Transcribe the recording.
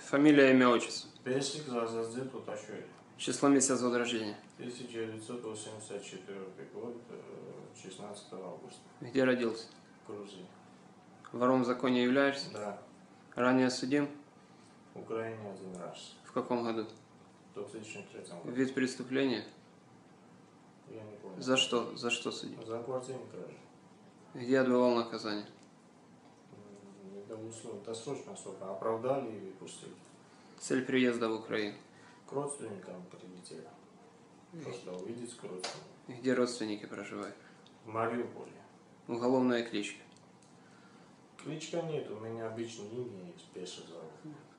Фамилия, имя, отчество. Песик Зазаздзе Туташвили. Число, месяц, год рождения. 1984 год, 16 августа. Где родился? Грузия. Вором в законе являешься? Да. Ранее судим? В Украине один раз. В каком году? В 2003 году. Вид преступления? Я не помню. За что? За что судим? За квартирный кражи. Где отбывал наказание? Не дали условия. Досрочно срок. Оправдали и выпустили. Цель приезда в Украину? К родственникам прилетели. Просто увидеть с родственниками. Где родственники проживают? В Мариуполе. Уголовная кличка? Кличка нет, у меня обычный имя есть, Пеша зовут.